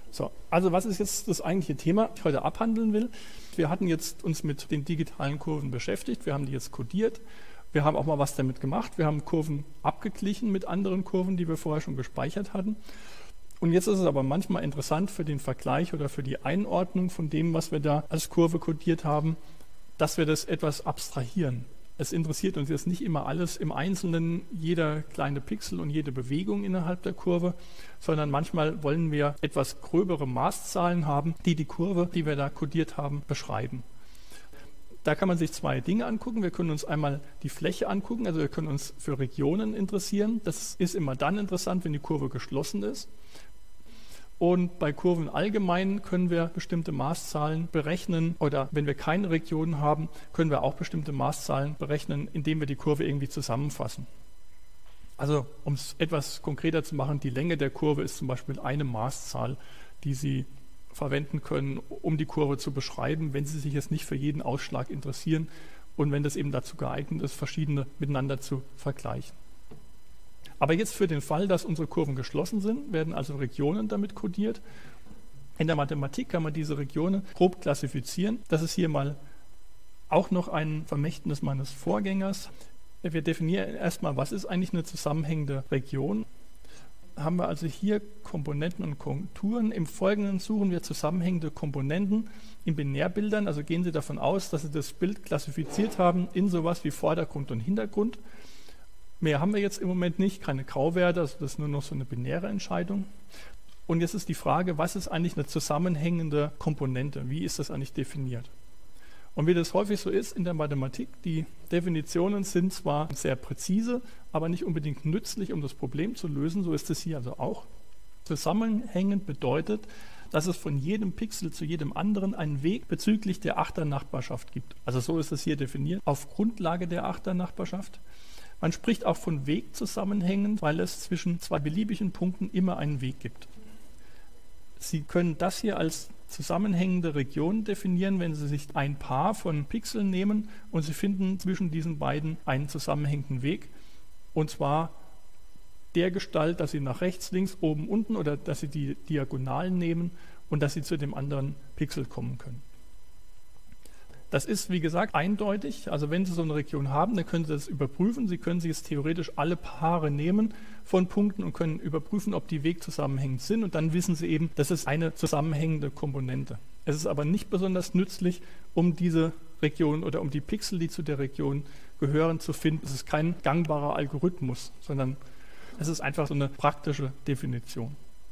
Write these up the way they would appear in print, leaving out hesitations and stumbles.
So, also was ist jetzt das eigentliche Thema, das ich heute abhandeln will? Wir hatten jetzt uns mit den digitalen Kurven beschäftigt, wir haben die jetzt codiert, wir haben auch mal was damit gemacht, wir haben Kurven abgeglichen mit anderen Kurven, die wir vorher schon gespeichert hatten. Und jetzt ist es aber manchmal interessant für den Vergleich oder für die Einordnung von dem, was wir da als Kurve codiert haben, dass wir das etwas abstrahieren. Es interessiert uns jetzt nicht immer alles im Einzelnen, jeder kleine Pixel und jede Bewegung innerhalb der Kurve, sondern manchmal wollen wir etwas gröbere Maßzahlen haben, die die Kurve, die wir da codiert haben, beschreiben. Da kann man sich zwei Dinge angucken. Wir können uns einmal die Fläche angucken, also wir können uns für Regionen interessieren. Das ist immer dann interessant, wenn die Kurve geschlossen ist. Und bei Kurven allgemein können wir bestimmte Maßzahlen berechnen oder wenn wir keine Region haben, können wir auch bestimmte Maßzahlen berechnen, indem wir die Kurve irgendwie zusammenfassen. Also um es etwas konkreter zu machen, die Länge der Kurve ist zum Beispiel eine Maßzahl, die Sie verwenden können, um die Kurve zu beschreiben, wenn Sie sich jetzt nicht für jeden Ausschlag interessieren und wenn das eben dazu geeignet ist, verschiedene miteinander zu vergleichen. Aber jetzt für den Fall, dass unsere Kurven geschlossen sind, werden also Regionen damit codiert. In der Mathematik kann man diese Regionen grob klassifizieren. Das ist hier mal auch noch ein Vermächtnis meines Vorgängers. Wir definieren erstmal, was ist eigentlich eine zusammenhängende Region. Haben wir also hier Komponenten und Konturen. Im Folgenden suchen wir zusammenhängende Komponenten in Binärbildern. Also gehen Sie davon aus, dass Sie das Bild klassifiziert haben in sowas wie Vordergrund und Hintergrund. Mehr haben wir jetzt im Moment nicht, keine Grauwerte, also das ist nur noch so eine binäre Entscheidung. Und jetzt ist die Frage, was ist eigentlich eine zusammenhängende Komponente? Wie ist das eigentlich definiert? Und wie das häufig so ist in der Mathematik, die Definitionen sind zwar sehr präzise, aber nicht unbedingt nützlich, um das Problem zu lösen. So ist es hier also auch. Zusammenhängend bedeutet, dass es von jedem Pixel zu jedem anderen einen Weg bezüglich der Achternachbarschaft gibt. Also so ist es hier definiert, auf Grundlage der Achternachbarschaft. Man spricht auch von Wegzusammenhängen, weil es zwischen zwei beliebigen Punkten immer einen Weg gibt. Sie können das hier als zusammenhängende Region definieren, wenn Sie sich ein Paar von Pixeln nehmen und Sie finden zwischen diesen beiden einen zusammenhängenden Weg. Und zwar der Gestalt, dass Sie nach rechts, links, oben, unten oder dass Sie die Diagonalen nehmen und dass Sie zu dem anderen Pixel kommen können. Das ist, wie gesagt, eindeutig. Also wenn Sie so eine Region haben, dann können Sie das überprüfen. Sie können sich jetzt theoretisch alle Paare nehmen von Punkten und können überprüfen, ob die wegzusammenhängend sind. Und dann wissen Sie eben, das ist eine zusammenhängende Komponente. Es ist aber nicht besonders nützlich, um diese Region oder um die Pixel, die zu der Region gehören, zu finden. Es ist kein gangbarer Algorithmus, sondern es ist einfach so eine praktische Definition.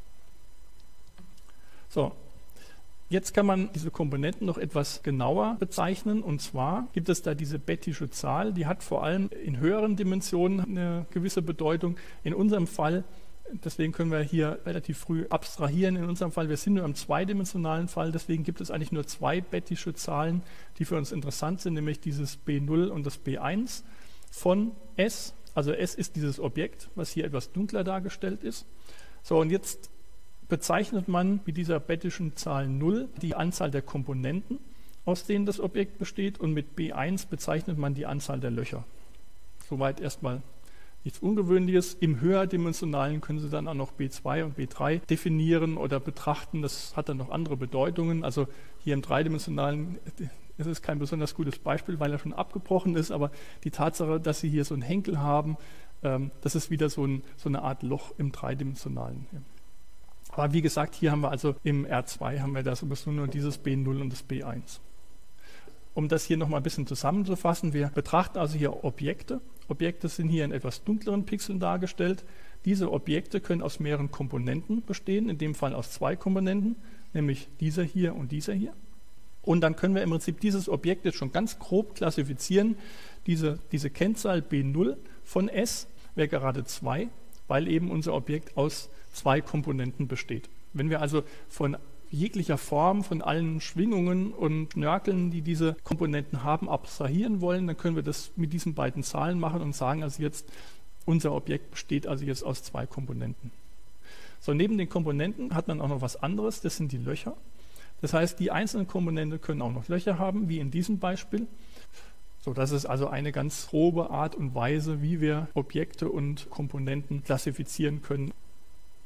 So. Jetzt kann man diese Komponenten noch etwas genauer bezeichnen, und zwar gibt es da diese bettische Zahl, die hat vor allem in höheren Dimensionen eine gewisse Bedeutung. In unserem Fall, deswegen können wir hier relativ früh abstrahieren, in unserem Fall, wir sind nur im zweidimensionalen Fall, deswegen gibt es eigentlich nur zwei bettische Zahlen, die für uns interessant sind, nämlich dieses B0 und das B1 von S. Also S ist dieses Objekt, was hier etwas dunkler dargestellt ist. So, und jetzt bezeichnet man mit dieser bettischen Zahl 0 die Anzahl der Komponenten, aus denen das Objekt besteht, und mit B1 bezeichnet man die Anzahl der Löcher. Soweit erstmal nichts Ungewöhnliches. Im höherdimensionalen können Sie dann auch noch B2 und B3 definieren oder betrachten. Das hat dann noch andere Bedeutungen. Also hier im dreidimensionalen ist es kein besonders gutes Beispiel, weil er schon abgebrochen ist, aber die Tatsache, dass Sie hier so einen Henkel haben, das ist wieder so eine Art Loch im dreidimensionalen. Aber wie gesagt, hier haben wir also im R2 haben wir da sowieso nur dieses B0 und das B1. Um das hier nochmal ein bisschen zusammenzufassen, wir betrachten also hier Objekte. Objekte sind hier in etwas dunkleren Pixeln dargestellt. Diese Objekte können aus mehreren Komponenten bestehen, in dem Fall aus zwei Komponenten, nämlich dieser hier und dieser hier. Und dann können wir im Prinzip dieses Objekt jetzt schon ganz grob klassifizieren. Diese Kennzahl B0 von S wäre gerade 2, weil eben unser Objekt aus zwei Komponenten besteht. Wenn wir also von jeglicher Form, von allen Schwingungen und Schnörkeln, die diese Komponenten haben, abstrahieren wollen, dann können wir das mit diesen beiden Zahlen machen und sagen, also jetzt, unser Objekt besteht also jetzt aus zwei Komponenten. So, neben den Komponenten hat man auch noch was anderes, das sind die Löcher. Das heißt, die einzelnen Komponenten können auch noch Löcher haben, wie in diesem Beispiel. So, das ist also eine ganz grobe Art und Weise, wie wir Objekte und Komponenten klassifizieren können.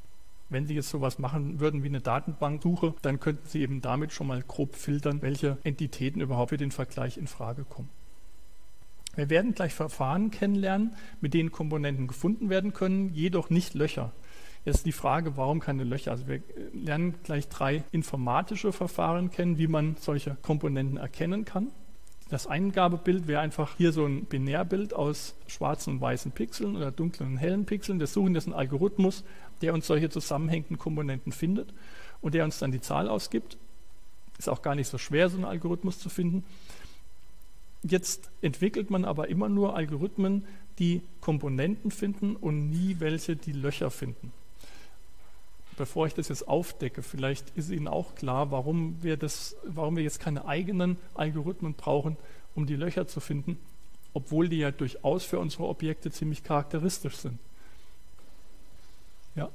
Wenn Sie jetzt sowas machen würden wie eine Datenbanksuche, dann könnten Sie eben damit schon mal grob filtern, welche Entitäten überhaupt für den Vergleich in Frage kommen. Wir werden gleich Verfahren kennenlernen, mit denen Komponenten gefunden werden können, jedoch nicht Löcher. Jetzt ist die Frage, warum keine Löcher? Also wir lernen gleich 3 informatische Verfahren kennen, wie man solche Komponenten erkennen kann. Das Eingabebild wäre einfach hier so ein Binärbild aus schwarzen und weißen Pixeln oder dunklen und hellen Pixeln. Wir suchen jetzt einen Algorithmus, der uns solche zusammenhängenden Komponenten findet und der uns dann die Zahl ausgibt. Ist auch gar nicht so schwer, so einen Algorithmus zu finden. Jetzt entwickelt man aber immer nur Algorithmen, die Komponenten finden und nie welche, die Löcher finden. Bevor ich das jetzt aufdecke, vielleicht ist Ihnen auch klar, warum wir jetzt keine eigenen Algorithmen brauchen, um die Löcher zu finden, obwohl die ja durchaus für unsere Objekte ziemlich charakteristisch sind. Ja.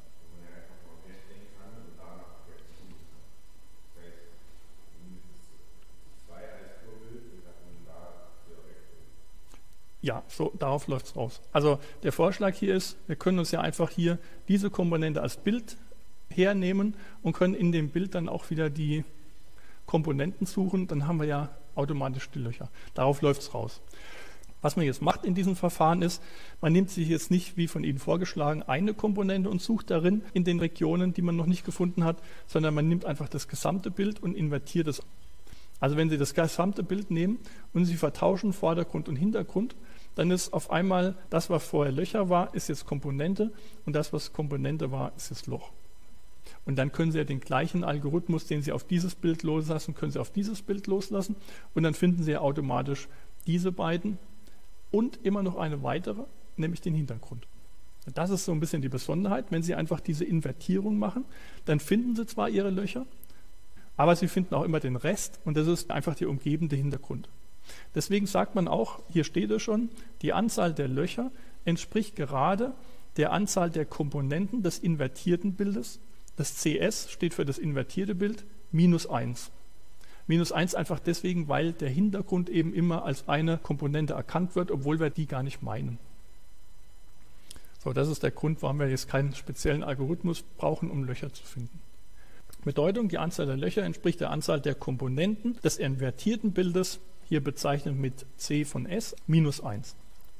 Ja, so darauf läuft es raus. Also der Vorschlag hier ist, wir können uns ja einfach hier diese Komponente als Bild hernehmen und können in dem Bild dann auch wieder die Komponenten suchen. Dann haben wir ja automatisch die Löcher. Darauf läuft es raus. Was man jetzt macht in diesem Verfahren ist, man nimmt sich jetzt nicht, wie von Ihnen vorgeschlagen, eine Komponente und sucht darin in den Regionen, die man noch nicht gefunden hat, sondern man nimmt einfach das gesamte Bild und invertiert es. Also wenn Sie das gesamte Bild nehmen und Sie vertauschen Vordergrund und Hintergrund, dann ist auf einmal das, was vorher Löcher war, ist jetzt Komponente und das, was Komponente war, ist jetzt Loch. Und dann können Sie ja den gleichen Algorithmus, den Sie auf dieses Bild loslassen, können Sie auf dieses Bild loslassen und dann finden Sie ja automatisch diese beiden und immer noch eine weitere, nämlich den Hintergrund. Das ist so ein bisschen die Besonderheit. Wenn Sie einfach diese Invertierung machen, dann finden Sie zwar Ihre Löcher, aber Sie finden auch immer den Rest und das ist einfach der umgebende Hintergrund. Deswegen sagt man auch, hier steht es schon, die Anzahl der Löcher entspricht gerade der Anzahl der Komponenten des invertierten Bildes. Das CS steht für das invertierte Bild, -1. -1 einfach deswegen, weil der Hintergrund eben immer als eine Komponente erkannt wird, obwohl wir die gar nicht meinen. So, das ist der Grund, warum wir jetzt keinen speziellen Algorithmus brauchen, um Löcher zu finden. Bedeutung, die Anzahl der Löcher entspricht der Anzahl der Komponenten des invertierten Bildes, hier bezeichnet mit C von S, -1.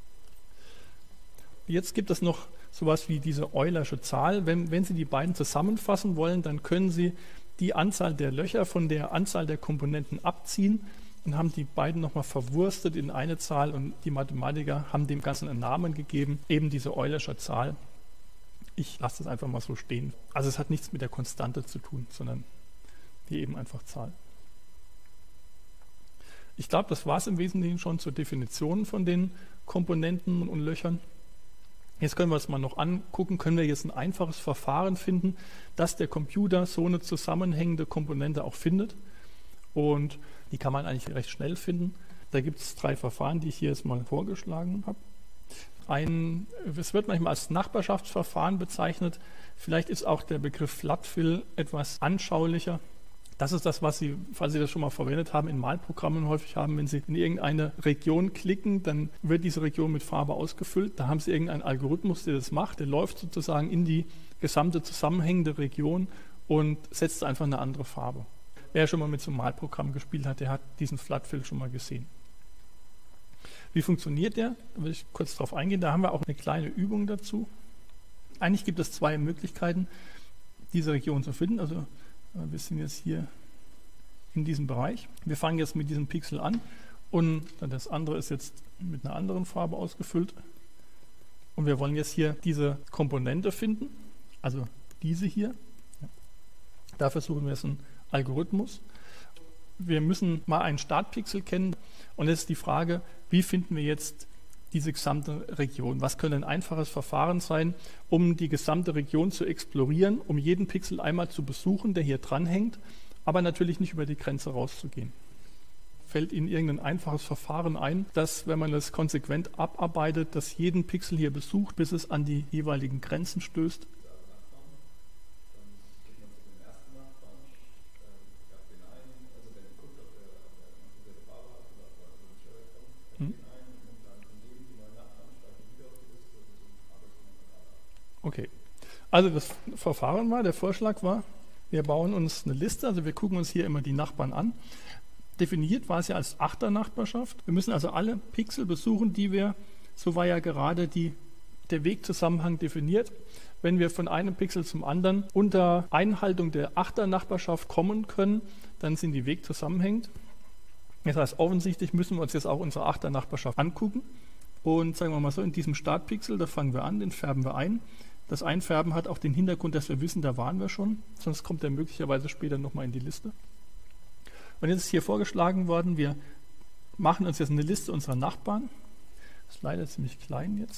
Jetzt gibt es noch sowas wie diese Eulersche Zahl. Wenn Sie die beiden zusammenfassen wollen, dann können Sie die Anzahl der Löcher von der Anzahl der Komponenten abziehen und haben die beiden nochmal verwurstet in eine Zahl und die Mathematiker haben dem Ganzen einen Namen gegeben, eben diese Eulersche Zahl. Ich lasse das einfach mal so stehen. Also es hat nichts mit der Konstante zu tun, sondern wie eben einfach Zahl. Ich glaube, das war es im Wesentlichen schon zur Definition von den Komponenten und Löchern. Jetzt können wir uns mal noch angucken, können wir jetzt ein einfaches Verfahren finden, dass der Computer so eine zusammenhängende Komponente auch findet. Und die kann man eigentlich recht schnell finden. Da gibt es 3 Verfahren, die ich hier jetzt mal vorgeschlagen habe. Es wird manchmal als Nachbarschaftsverfahren bezeichnet. Vielleicht ist auch der Begriff Flatfill etwas anschaulicher. Das ist das, was Sie, falls Sie das schon mal verwendet haben, in Malprogrammen häufig haben. Wenn Sie in irgendeine Region klicken, dann wird diese Region mit Farbe ausgefüllt. Da haben Sie irgendeinen Algorithmus, der das macht. Der läuft sozusagen in die gesamte zusammenhängende Region und setzt einfach eine andere Farbe. Wer schon mal mit so einem Malprogramm gespielt hat, der hat diesen Flatfill schon mal gesehen. Wie funktioniert der? Da will ich kurz drauf eingehen. Da haben wir auch eine kleine Übung dazu. Eigentlich gibt es 2 Möglichkeiten, diese Region zu finden. Also wir sind jetzt hier in diesem Bereich. Wir fangen jetzt mit diesem Pixel an und das andere ist jetzt mit einer anderen Farbe ausgefüllt. Und wir wollen jetzt hier diese Komponente finden, also diese hier. Dafür suchen wir jetzt einen Algorithmus. Wir müssen mal einen Startpixel kennen und jetzt ist die Frage, wie finden wir jetzt diese gesamte Region? Was könnte ein einfaches Verfahren sein, um die gesamte Region zu explorieren, um jeden Pixel einmal zu besuchen, der hier dranhängt, aber natürlich nicht über die Grenze rauszugehen? Fällt Ihnen irgendein einfaches Verfahren ein, dass, wenn man das konsequent abarbeitet, dass jeden Pixel hier besucht, bis es an die jeweiligen Grenzen stößt? Okay, Also das Verfahren war, der Vorschlag war, wir bauen uns eine Liste, also wir gucken uns hier immer die Nachbarn an. Definiert war es ja als Achternachbarschaft. Wir müssen also alle Pixel besuchen, die wir, so war ja gerade der Wegzusammenhang definiert. Wenn wir von einem Pixel zum anderen unter Einhaltung der Achternachbarschaft kommen können, dann sind die Wegzusammenhängend. Das heißt, offensichtlich müssen wir uns jetzt auch unsere Achternachbarschaft angucken. Und sagen wir mal so, in diesem Startpixel, da fangen wir an, den färben wir ein. Das Einfärben hat auch den Hintergrund, dass wir wissen, da waren wir schon. Sonst kommt er möglicherweise später nochmal in die Liste. Und jetzt ist hier vorgeschlagen worden, wir machen uns jetzt eine Liste unserer Nachbarn. Das ist leider ziemlich klein jetzt.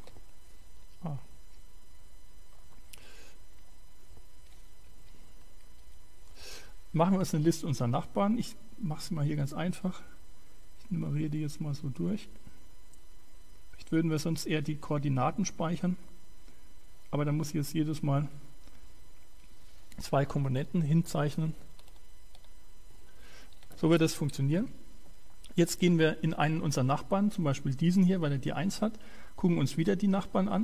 Machen wir uns eine Liste unserer Nachbarn. Ich mache es mal hier ganz einfach. Ich nummeriere die jetzt mal so durch. Vielleicht würden wir sonst eher die Koordinaten speichern. Aber dann muss ich jetzt jedes Mal 2 Komponenten hinzeichnen. So wird das funktionieren. Jetzt gehen wir in einen unserer Nachbarn, zum Beispiel diesen hier, weil er die 1 hat, gucken uns wieder die Nachbarn an.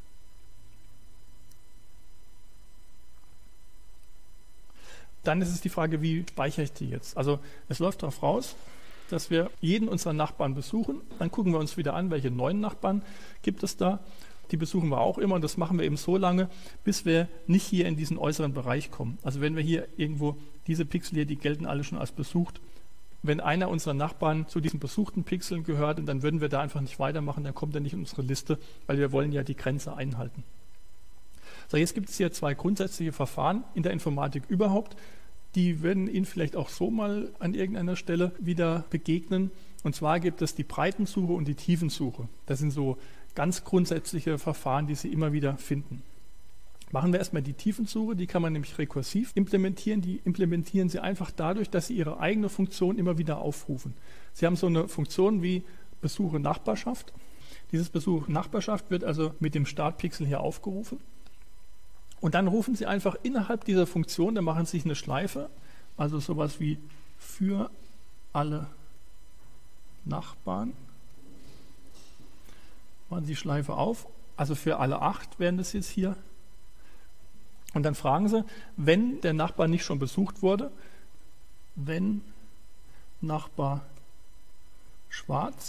Dann ist es die Frage, wie speichere ich die jetzt? Also es läuft darauf raus, dass wir jeden unserer Nachbarn besuchen. Dann gucken wir uns wieder an, welche neuen Nachbarn gibt es da. Die besuchen wir auch immer und das machen wir eben so lange, bis wir nicht hier in diesen äußeren Bereich kommen. Also wenn wir hier irgendwo, diese Pixel hier, die gelten alle schon als besucht. Wenn einer unserer Nachbarn zu diesen besuchten Pixeln gehört, dann würden wir da einfach nicht weitermachen, dann kommt er nicht in unsere Liste, weil wir wollen ja die Grenze einhalten. So, jetzt gibt es hier 2 grundsätzliche Verfahren in der Informatik überhaupt. Die werden Ihnen vielleicht auch so mal an irgendeiner Stelle wieder begegnen. Und zwar gibt es die Breitensuche und die Tiefensuche. Das sind so ganz grundsätzliche Verfahren, die Sie immer wieder finden. Machen wir erstmal die Tiefensuche, die kann man nämlich rekursiv implementieren. Die implementieren Sie einfach dadurch, dass Sie Ihre eigene Funktion immer wieder aufrufen. Sie haben so eine Funktion wie Besuche Nachbarschaft. Dieses Besuche Nachbarschaft wird also mit dem Startpixel hier aufgerufen. Und dann rufen Sie einfach innerhalb dieser Funktion, da machen Sie sich eine Schleife, also sowas wie für alle Nachbarn. Machen Sie die Schleife auf, also für alle 8 wären das jetzt hier. Und dann fragen Sie, wenn der Nachbar nicht schon besucht wurde, wenn Nachbar schwarz,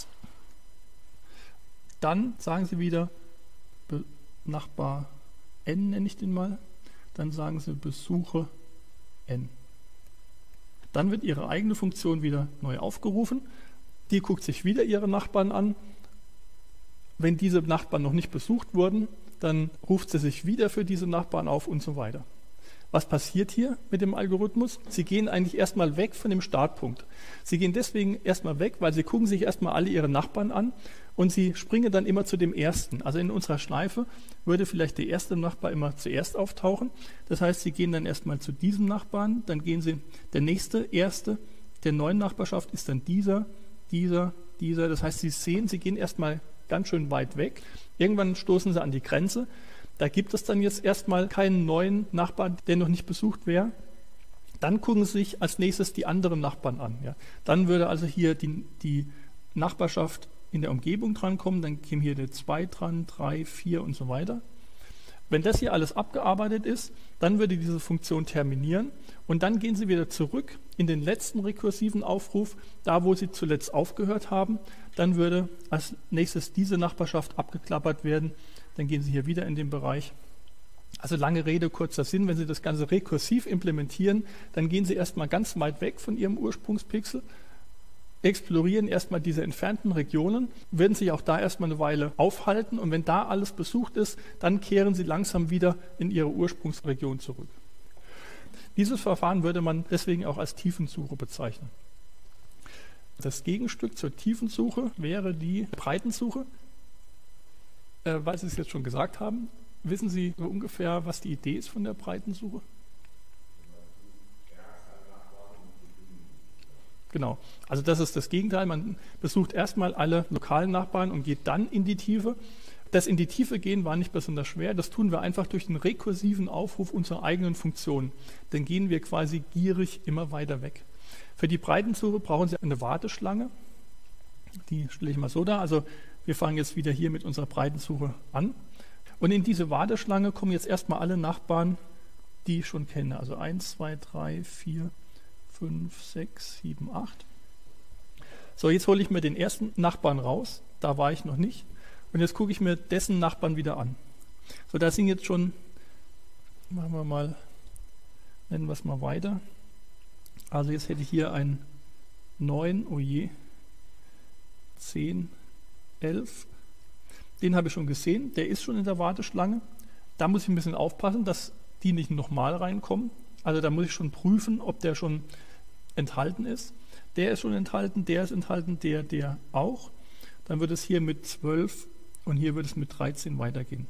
dann sagen Sie wieder Nachbar N, nenne ich den mal, dann sagen Sie Besuche N. Dann wird Ihre eigene Funktion wieder neu aufgerufen. Die guckt sich wieder Ihre Nachbarn an. Wenn diese Nachbarn noch nicht besucht wurden, dann ruft sie sich wieder für diese Nachbarn auf und so weiter. Was passiert hier mit dem Algorithmus? Sie gehen eigentlich erstmal weg von dem Startpunkt. Sie gehen deswegen erstmal weg, weil Sie gucken sich erstmal alle Ihre Nachbarn an und Sie springen dann immer zu dem ersten. Also in unserer Schleife würde vielleicht der erste Nachbar immer zuerst auftauchen. Das heißt, Sie gehen dann erstmal zu diesem Nachbarn, dann gehen Sie, der nächste, erste, der neuen Nachbarschaft ist dann dieser. Das heißt, Sie sehen, Sie gehen erstmal ganz schön weit weg. Irgendwann stoßen Sie an die Grenze. Da gibt es dann jetzt erstmal keinen neuen Nachbarn, der noch nicht besucht wäre. Dann gucken Sie sich als nächstes die anderen Nachbarn an. Ja. Dann würde also hier die Nachbarschaft in der Umgebung drankommen, dann käme hier der 2 dran, 3, 4 und so weiter. Wenn das hier alles abgearbeitet ist, dann würde diese Funktion terminieren und dann gehen Sie wieder zurück in den letzten rekursiven Aufruf, da wo Sie zuletzt aufgehört haben. Dann würde als nächstes diese Nachbarschaft abgeklappert werden. Dann gehen Sie hier wieder in den Bereich. Also lange Rede, kurzer Sinn, wenn Sie das Ganze rekursiv implementieren, dann gehen Sie erstmal ganz weit weg von Ihrem Ursprungspixel, explorieren erstmal diese entfernten Regionen, werden sich auch da erstmal eine Weile aufhalten und wenn da alles besucht ist, dann kehren Sie langsam wieder in Ihre Ursprungsregion zurück. Dieses Verfahren würde man deswegen auch als Tiefensuche bezeichnen. Das Gegenstück zur Tiefensuche wäre die Breitensuche. Weil Sie es jetzt schon gesagt haben, wissen Sie so ungefähr, was die Idee ist von der Breitensuche? Genau, also das ist das Gegenteil. Man besucht erstmal alle lokalen Nachbarn und geht dann in die Tiefe. Das in die Tiefe gehen war nicht besonders schwer. Das tun wir einfach durch den rekursiven Aufruf unserer eigenen Funktion. Dann gehen wir quasi gierig immer weiter weg. Für die Breitensuche brauchen Sie eine Warteschlange. Die stelle ich mal so dar. Also wir fangen jetzt wieder hier mit unserer Breitensuche an. Und in diese Warteschlange kommen jetzt erstmal alle Nachbarn, die ich schon kenne. Also 1, 2, 3, 4, 5, 6, 7, 8. So, jetzt hole ich mir den ersten Nachbarn raus. Da war ich noch nicht. Und jetzt gucke ich mir dessen Nachbarn wieder an. So, da sind jetzt schon, machen wir mal, nennen wir es mal weiter. Also jetzt hätte ich hier ein 9, oh je, 10, 11. Den habe ich schon gesehen, der ist schon in der Warteschlange. Da muss ich ein bisschen aufpassen, dass die nicht nochmal reinkommen. Also da muss ich schon prüfen, ob der schon enthalten ist. Der ist schon enthalten, der ist enthalten, der auch. Dann wird es hier mit 12 und hier wird es mit 13 weitergehen.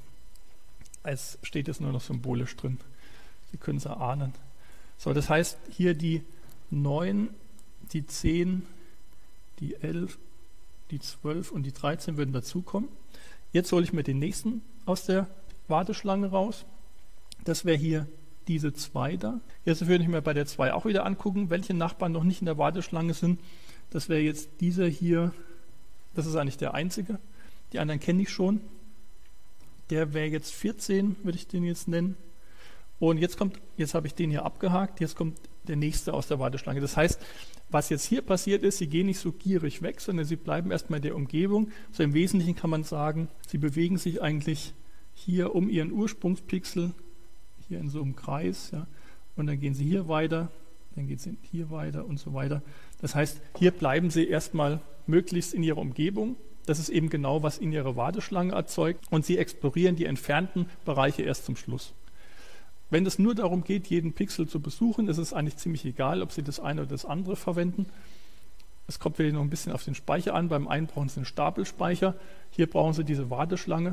Es steht jetzt nur noch symbolisch drin. Sie können es erahnen. So, das heißt, hier die 9, die 10, die 11, die 12 und die 13 würden dazukommen. Jetzt hole ich mir den nächsten aus der Warteschlange raus. Das wäre hier diese 2 da. Jetzt würde ich mir bei der 2 auch wieder angucken, welche Nachbarn noch nicht in der Warteschlange sind. Das wäre jetzt dieser hier. Das ist eigentlich der einzige. Die anderen kenne ich schon. Der wäre jetzt 14, würde ich den jetzt nennen. Und jetzt habe ich den hier abgehakt, jetzt kommt der nächste aus der Warteschlange. Das heißt, was jetzt hier passiert ist, sie gehen nicht so gierig weg, sondern sie bleiben erstmal in der Umgebung. So im Wesentlichen kann man sagen, sie bewegen sich eigentlich hier um ihren Ursprungspixel, hier in so einem Kreis. Ja, und dann gehen sie hier weiter, dann geht sie hier weiter und so weiter. Das heißt, hier bleiben sie erstmal möglichst in ihrer Umgebung. Das ist eben genau, was in ihrer Warteschlange erzeugt. Und sie explorieren die entfernten Bereiche erst zum Schluss. Wenn es nur darum geht, jeden Pixel zu besuchen, ist es eigentlich ziemlich egal, ob Sie das eine oder das andere verwenden. Es kommt wieder noch ein bisschen auf den Speicher an. Beim einen brauchen Sie einen Stapelspeicher. Hier brauchen Sie diese Warteschlange.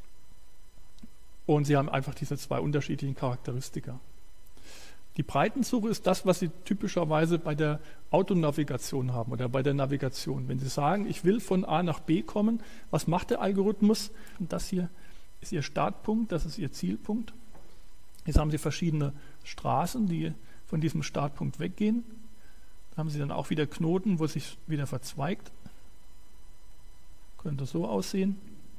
Und Sie haben einfach diese 2 unterschiedlichen Charakteristika. Die Breitensuche ist das, was Sie typischerweise bei der Autonavigation haben oder bei der Navigation. Wenn Sie sagen, ich will von A nach B kommen, was macht der Algorithmus? Und das hier ist Ihr Startpunkt, das ist Ihr Zielpunkt. Jetzt haben Sie verschiedene Straßen, die von diesem Startpunkt weggehen. Da haben Sie dann auch wieder Knoten, wo sich wieder verzweigt. Könnte so aussehen.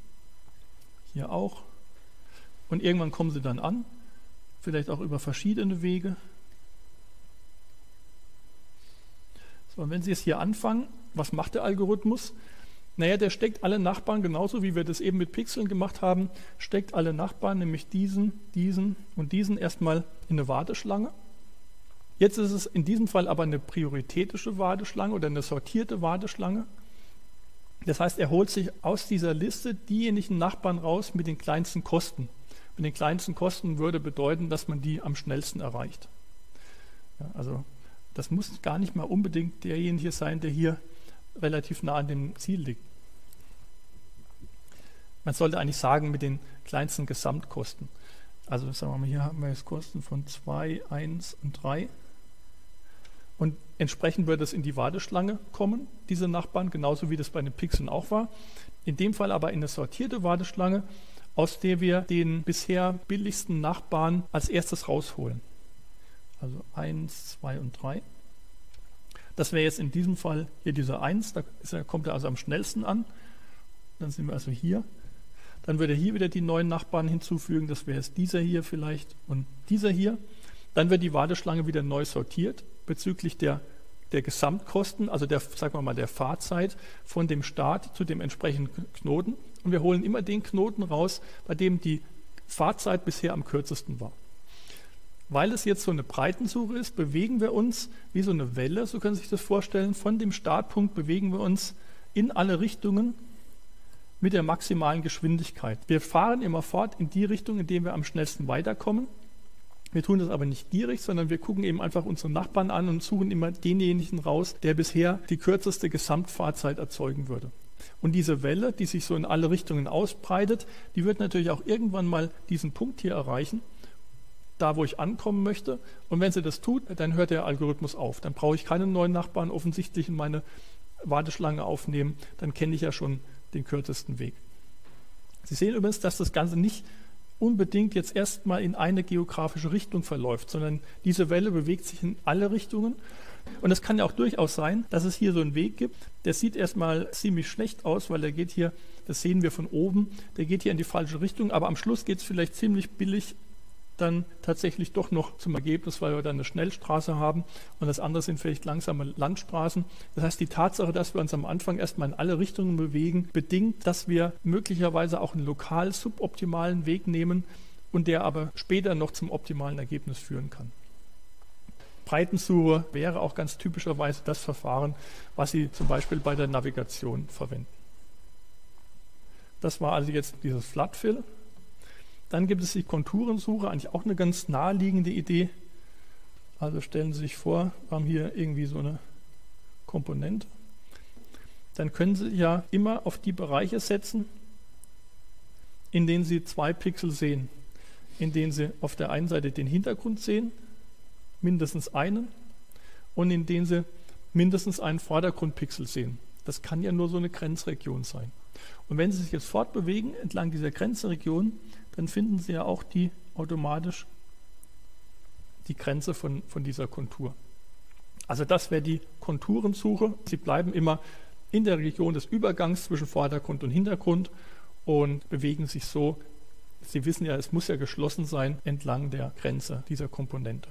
Hier auch. Und irgendwann kommen Sie dann an, vielleicht auch über verschiedene Wege. So, und wenn Sie jetzt hier anfangen, was macht der Algorithmus? Naja, der steckt alle Nachbarn, genauso wie wir das eben mit Pixeln gemacht haben, steckt alle Nachbarn, nämlich diesen, diesen und diesen erstmal in eine Warteschlange. Jetzt ist es in diesem Fall aber eine prioritätische Warteschlange oder eine sortierte Warteschlange. Das heißt, er holt sich aus dieser Liste diejenigen Nachbarn raus mit den kleinsten Kosten. Mit den kleinsten Kosten würde bedeuten, dass man die am schnellsten erreicht. Ja, also das muss gar nicht mal unbedingt derjenige sein, der hier relativ nah an dem Ziel liegt. Man sollte eigentlich sagen, mit den kleinsten Gesamtkosten. Also sagen wir mal, hier haben wir jetzt Kosten von 2, 1 und 3. Und entsprechend wird es in die Warteschlange kommen, diese Nachbarn, genauso wie das bei den Pixeln auch war. In dem Fall aber in eine sortierte Warteschlange, aus der wir den bisher billigsten Nachbarn als erstes rausholen. Also 1, 2 und 3. Das wäre jetzt in diesem Fall hier dieser 1, da kommt er also am schnellsten an. Dann sind wir also hier. Dann würde er hier wieder die neuen Nachbarn hinzufügen, das wäre jetzt dieser hier vielleicht und dieser hier. Dann wird die Warteschlange wieder neu sortiert bezüglich der Gesamtkosten, also sagen wir mal der Fahrzeit von dem Start zu dem entsprechenden Knoten. Und wir holen immer den Knoten raus, bei dem die Fahrzeit bisher am kürzesten war. Weil es jetzt so eine Breitensuche ist, bewegen wir uns wie so eine Welle, so können Sie sich das vorstellen. Von dem Startpunkt bewegen wir uns in alle Richtungen mit der maximalen Geschwindigkeit. Wir fahren immer fort in die Richtung, in der wir am schnellsten weiterkommen. Wir tun das aber nicht gierig, sondern wir gucken eben einfach unsere Nachbarn an und suchen immer denjenigen raus, der bisher die kürzeste Gesamtfahrzeit erzeugen würde. Und diese Welle, die sich so in alle Richtungen ausbreitet, die wird natürlich auch irgendwann mal diesen Punkt hier erreichen, da wo ich ankommen möchte. Und wenn sie das tut, dann hört der Algorithmus auf. Dann brauche ich keinen neuen Nachbarn offensichtlich in meine Warteschlange aufnehmen. Dann kenne ich ja schon den kürzesten Weg. Sie sehen übrigens, dass das Ganze nicht unbedingt jetzt erstmal in eine geografische Richtung verläuft, sondern diese Welle bewegt sich in alle Richtungen. Und es kann ja auch durchaus sein, dass es hier so einen Weg gibt, der sieht erstmal ziemlich schlecht aus, weil der geht hier, das sehen wir von oben, der geht hier in die falsche Richtung, aber am Schluss geht es vielleicht ziemlich billig dann tatsächlich doch noch zum Ergebnis, weil wir dann eine Schnellstraße haben und das andere sind vielleicht langsame Landstraßen. Das heißt, die Tatsache, dass wir uns am Anfang erstmal in alle Richtungen bewegen, bedingt, dass wir möglicherweise auch einen lokal suboptimalen Weg nehmen und der aber später noch zum optimalen Ergebnis führen kann. Breitensuche wäre auch ganz typischerweise das Verfahren, was Sie zum Beispiel bei der Navigation verwenden. Das war also jetzt dieses Floodfill. Dann gibt es die Konturensuche, eigentlich auch eine ganz naheliegende Idee. Also stellen Sie sich vor, wir haben hier irgendwie so eine Komponente. Dann können Sie ja immer auf die Bereiche setzen, in denen Sie 2 Pixel sehen. In denen Sie auf der einen Seite den Hintergrund sehen, mindestens einen, und in denen Sie mindestens einen Vordergrundpixel sehen. Das kann ja nur so eine Grenzregion sein. Und wenn Sie sich jetzt fortbewegen entlang dieser Grenzregion, dann finden Sie ja auch automatisch die Grenze von dieser Kontur. Also das wäre die Konturensuche. Sie bleiben immer in der Region des Übergangs zwischen Vordergrund und Hintergrund und bewegen sich so. Sie wissen ja, es muss ja geschlossen sein entlang der Grenze dieser Komponente.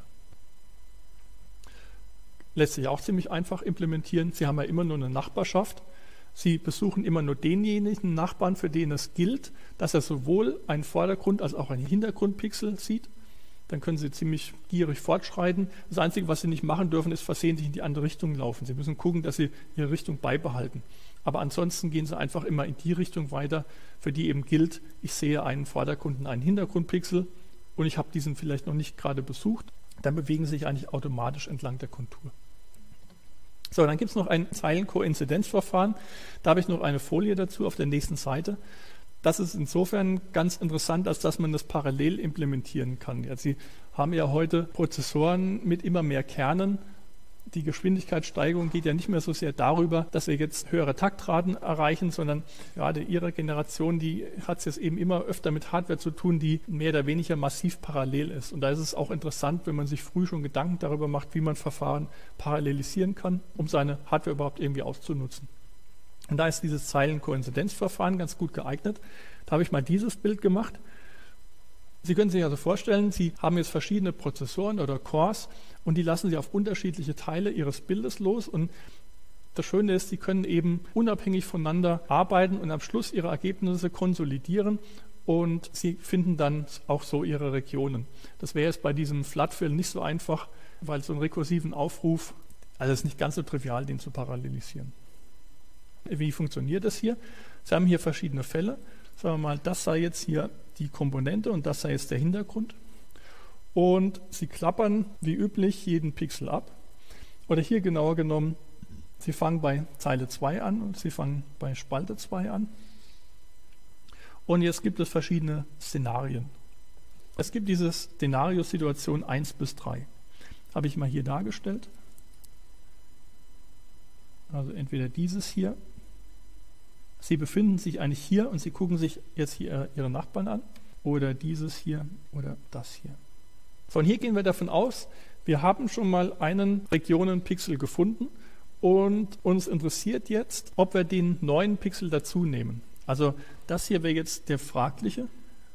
Lässt sich auch ziemlich einfach implementieren. Sie haben ja immer nur eine Nachbarschaft. Sie besuchen immer nur denjenigen Nachbarn, für den es gilt, dass er sowohl einen Vordergrund- als auch einen Hintergrundpixel sieht. Dann können Sie ziemlich gierig fortschreiten. Das Einzige, was Sie nicht machen dürfen, ist versehentlich in die andere Richtung laufen. Sie müssen gucken, dass Sie Ihre Richtung beibehalten. Aber ansonsten gehen Sie einfach immer in die Richtung weiter, für die eben gilt, ich sehe einen Vordergrund- und einen Hintergrundpixel und ich habe diesen vielleicht noch nicht gerade besucht. Dann bewegen Sie sich eigentlich automatisch entlang der Kontur. So, dann gibt es noch ein Zeilenkoinzidenzverfahren. Da habe ich noch eine Folie dazu auf der nächsten Seite. Das ist insofern ganz interessant, als dass man das parallel implementieren kann. Ja, Sie haben ja heute Prozessoren mit immer mehr Kernen. Die Geschwindigkeitssteigerung geht ja nicht mehr so sehr darüber, dass wir jetzt höhere Taktraten erreichen, sondern gerade Ihre Generation, die hat es jetzt eben immer öfter mit Hardware zu tun, die mehr oder weniger massiv parallel ist. Und da ist es auch interessant, wenn man sich früh schon Gedanken darüber macht, wie man Verfahren parallelisieren kann, um seine Hardware überhaupt irgendwie auszunutzen. Und da ist dieses Zeilenkoinzidenzverfahren ganz gut geeignet. Da habe ich mal dieses Bild gemacht. Sie können sich also vorstellen, Sie haben jetzt verschiedene Prozessoren oder Cores und die lassen Sie auf unterschiedliche Teile Ihres Bildes los. Und das Schöne ist, Sie können eben unabhängig voneinander arbeiten und am Schluss Ihre Ergebnisse konsolidieren und Sie finden dann auch so Ihre Regionen. Das wäre jetzt bei diesem Floodfill nicht so einfach, weil so einen rekursiven Aufruf, also es ist nicht ganz so trivial, den zu parallelisieren. Wie funktioniert das hier? Sie haben hier verschiedene Fälle. Sagen wir mal, das sei jetzt hier die Komponente und das sei jetzt der Hintergrund. Und Sie klappern wie üblich jeden Pixel ab. Oder hier genauer genommen, Sie fangen bei Zeile 2 an und Sie fangen bei Spalte 2 an. Und jetzt gibt es verschiedene Szenarien. Es gibt diese Szenario-Situation 1 bis 3. Habe ich mal hier dargestellt. Also entweder dieses hier. Sie befinden sich eigentlich hier und Sie gucken sich jetzt hier Ihre Nachbarn an oder dieses hier oder das hier. Von hier gehen wir davon aus, wir haben schon mal einen Regionenpixel gefunden und uns interessiert jetzt, ob wir den neuen Pixel dazu nehmen. Also das hier wäre jetzt der fragliche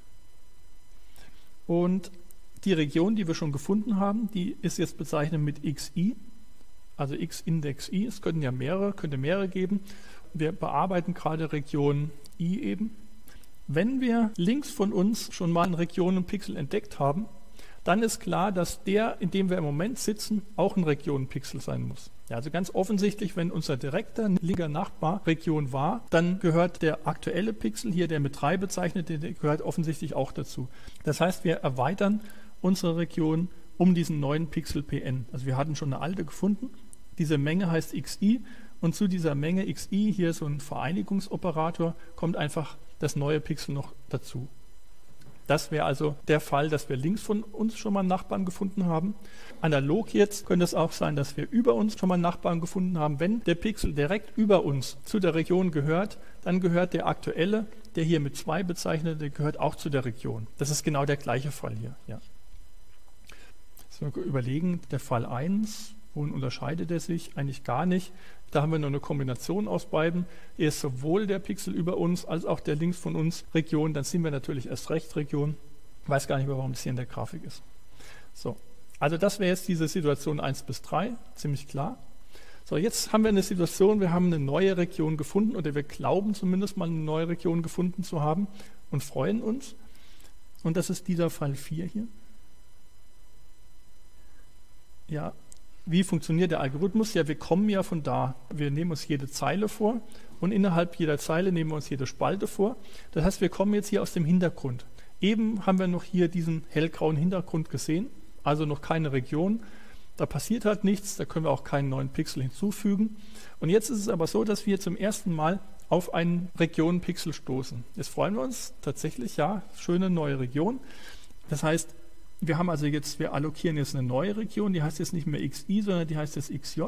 und die Region, die wir schon gefunden haben, die ist jetzt bezeichnet mit xi, also x-Index i. Es könnte mehrere geben. Wir bearbeiten gerade Region I eben. Wenn wir links von uns schon mal einen Regionenpixel entdeckt haben, dann ist klar, dass der, in dem wir im Moment sitzen, auch ein Regionenpixel sein muss. Ja, also ganz offensichtlich, wenn unser direkter linker Nachbar Region war, dann gehört der aktuelle Pixel hier, der mit 3 bezeichnet, der gehört offensichtlich auch dazu. Das heißt, wir erweitern unsere Region um diesen neuen Pixel Pn. Also wir hatten schon eine alte gefunden. Diese Menge heißt xi. Und zu dieser Menge xi, hier so ein Vereinigungsoperator, kommt einfach das neue Pixel noch dazu. Das wäre also der Fall, dass wir links von uns schon mal einen Nachbarn gefunden haben. Analog jetzt könnte es auch sein, dass wir über uns schon mal einen Nachbarn gefunden haben. Wenn der Pixel direkt über uns zu der Region gehört, dann gehört der aktuelle, der hier mit 2 bezeichnet, der gehört auch zu der Region. Das ist genau der gleiche Fall hier. Ja. So, überlegen, der Fall 1, Wohin unterscheidet er sich? Eigentlich gar nicht. Da haben wir nur eine Kombination aus beiden. Er ist sowohl der Pixel über uns als auch der links von uns Region. Dann sind wir natürlich erst recht Region. Ich weiß gar nicht mehr, warum das hier in der Grafik ist. So, also das wäre jetzt diese Situation 1 bis 3, ziemlich klar. So, jetzt haben wir eine Situation, wir haben eine neue Region gefunden oder wir glauben zumindest mal eine neue Region gefunden zu haben und freuen uns. Und das ist dieser Fall 4 hier. Ja, wie funktioniert der Algorithmus? Ja, wir kommen ja von da. Wir nehmen uns jede Zeile vor und innerhalb jeder Zeile nehmen wir uns jede Spalte vor. Das heißt, wir kommen jetzt hier aus dem Hintergrund. Eben haben wir noch hier diesen hellgrauen Hintergrund gesehen, also noch keine Region. Da passiert halt nichts, da können wir auch keinen neuen Pixel hinzufügen. Und jetzt ist es aber so, dass wir zum ersten Mal auf einen Regionenpixel stoßen. Jetzt freuen wir uns tatsächlich, ja, schöne neue Region. Das heißt, wir allokieren jetzt eine neue Region, die heißt jetzt nicht mehr XI, sondern die heißt jetzt XJ.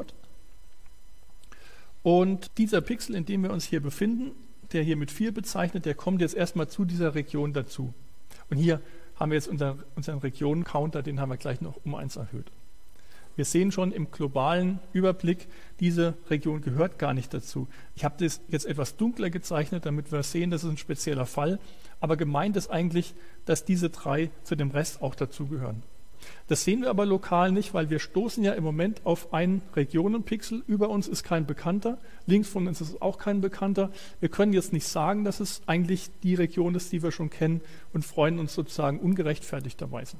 Und dieser Pixel, in dem wir uns hier befinden, der hier mit 4 bezeichnet, der kommt jetzt erstmal zu dieser Region dazu. Und hier haben wir jetzt unseren Regionencounter, den haben wir gleich noch um 1 erhöht. Wir sehen schon im globalen Überblick, diese Region gehört gar nicht dazu. Ich habe das jetzt etwas dunkler gezeichnet, damit wir sehen, das ist ein spezieller Fall. Aber gemeint ist eigentlich, dass diese 3 zu dem Rest auch dazugehören. Das sehen wir aber lokal nicht, weil wir stoßen ja im Moment auf einen Regionenpixel. Über uns ist kein Bekannter, links von uns ist auch kein Bekannter. Wir können jetzt nicht sagen, dass es eigentlich die Region ist, die wir schon kennen und freuen uns sozusagen ungerechtfertigterweise.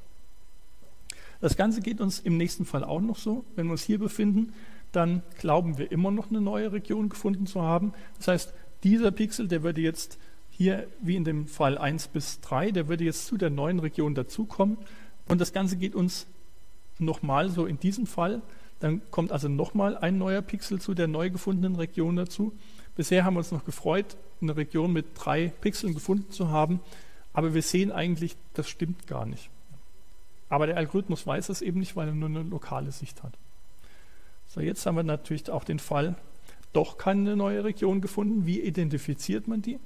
Das Ganze geht uns im nächsten Fall auch noch so. Wenn wir uns hier befinden, dann glauben wir immer noch eine neue Region gefunden zu haben. Das heißt, dieser Pixel, der würde jetzt hier, wie in dem Fall 1 bis 3, der würde jetzt zu der neuen Region dazukommen. Und das Ganze geht uns nochmal so in diesem Fall. Dann kommt also nochmal ein neuer Pixel zu der neu gefundenen Region dazu. Bisher haben wir uns noch gefreut, eine Region mit 3 Pixeln gefunden zu haben. Aber wir sehen eigentlich, das stimmt gar nicht. Aber der Algorithmus weiß es eben nicht, weil er nur eine lokale Sicht hat. So, jetzt haben wir natürlich auch den Fall, doch keine neue Region gefunden. Wie identifiziert man die?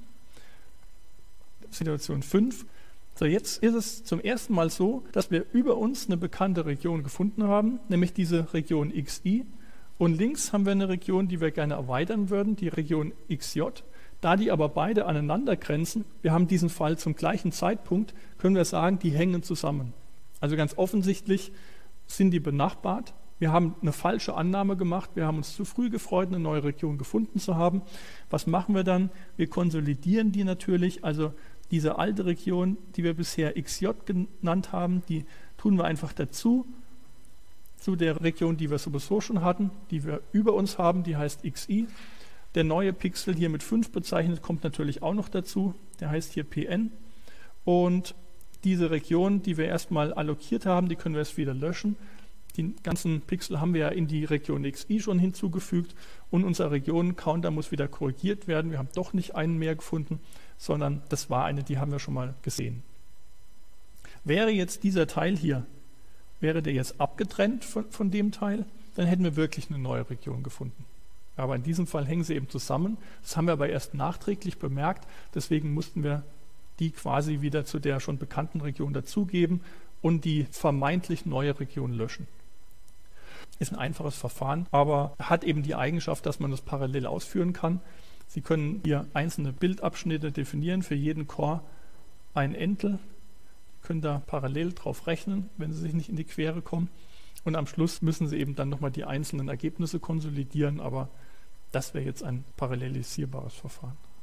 Situation 5. So, jetzt ist es zum ersten Mal so, dass wir über uns eine bekannte Region gefunden haben, nämlich diese Region XI. Und links haben wir eine Region, die wir gerne erweitern würden, die Region XJ. Da die aber beide aneinander grenzen, wir haben diesen Fall zum gleichen Zeitpunkt, können wir sagen, die hängen zusammen. Also ganz offensichtlich sind die benachbart. Wir haben eine falsche Annahme gemacht. Wir haben uns zu früh gefreut, eine neue Region gefunden zu haben. Was machen wir dann? Wir konsolidieren die natürlich. Also diese alte Region, die wir bisher XJ genannt haben, die tun wir einfach dazu, zu der Region, die wir sowieso schon hatten, die wir über uns haben, die heißt XI. Der neue Pixel hier mit 5 bezeichnet, kommt natürlich auch noch dazu. Der heißt hier PN. Und diese Region, die wir erstmal allokiert haben, die können wir jetzt wieder löschen. Die ganzen Pixel haben wir ja in die Region XI schon hinzugefügt und unser Regionencounter muss wieder korrigiert werden. Wir haben doch nicht einen mehr gefunden, sondern das war eine, die haben wir schon mal gesehen. Wäre jetzt dieser Teil hier, wäre der jetzt abgetrennt von dem Teil, dann hätten wir wirklich eine neue Region gefunden. Aber in diesem Fall hängen sie eben zusammen. Das haben wir aber erst nachträglich bemerkt, deswegen mussten wir die quasi wieder zu der schon bekannten Region dazugeben und die vermeintlich neue Region löschen. Ist ein einfaches Verfahren, aber hat eben die Eigenschaft, dass man das parallel ausführen kann. Sie können hier einzelne Bildabschnitte definieren, für jeden Core ein Entel, können da parallel drauf rechnen, wenn Sie sich nicht in die Quere kommen. Und am Schluss müssen Sie eben dann nochmal die einzelnen Ergebnisse konsolidieren, aber das wäre jetzt ein parallelisierbares Verfahren.